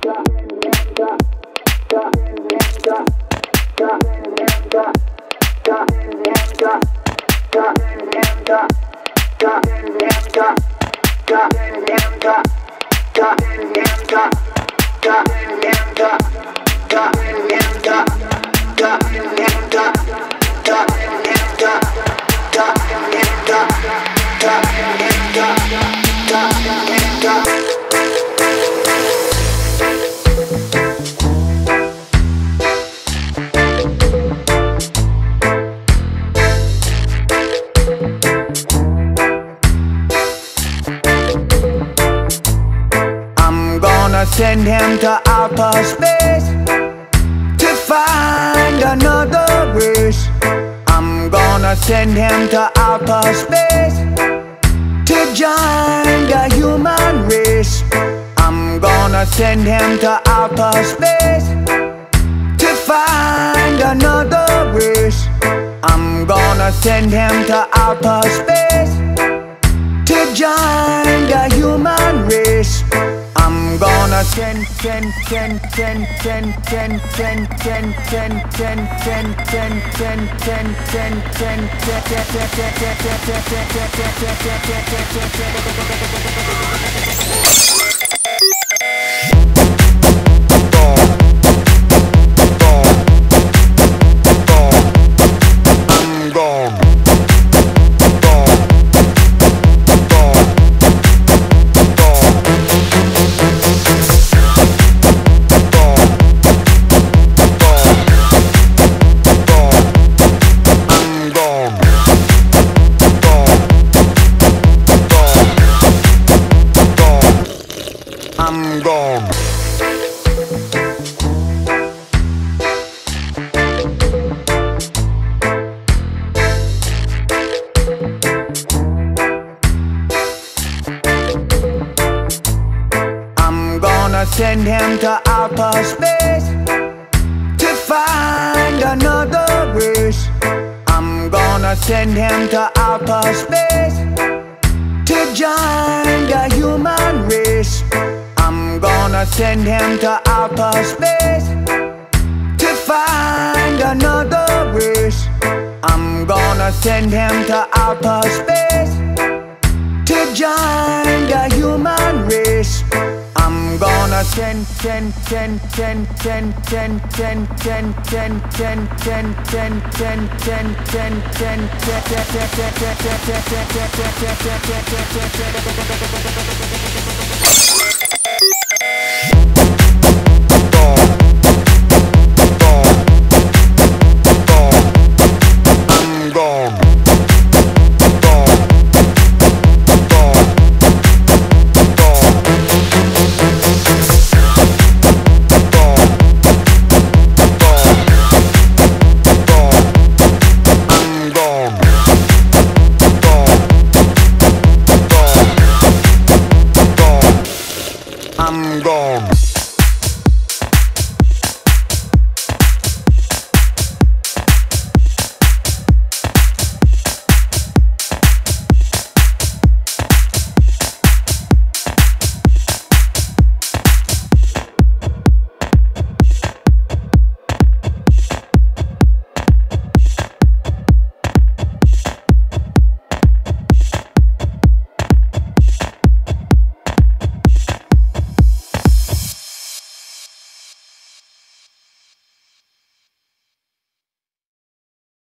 Send him to outer space to find another race. I'm gonna send him to outer space to join the human race. I'm gonna send him to outer space to find another race. I'm gonna send him to outer space to join the human race. I'm gonna send I'm gone. I'm gonna send him to outer space to find another race. I'm gonna send him to outer space to join the human race. I'm gonna send him to outer space to find another race. I'm gonna send him to outer space to join the human race. I'm gonna send I'm gone.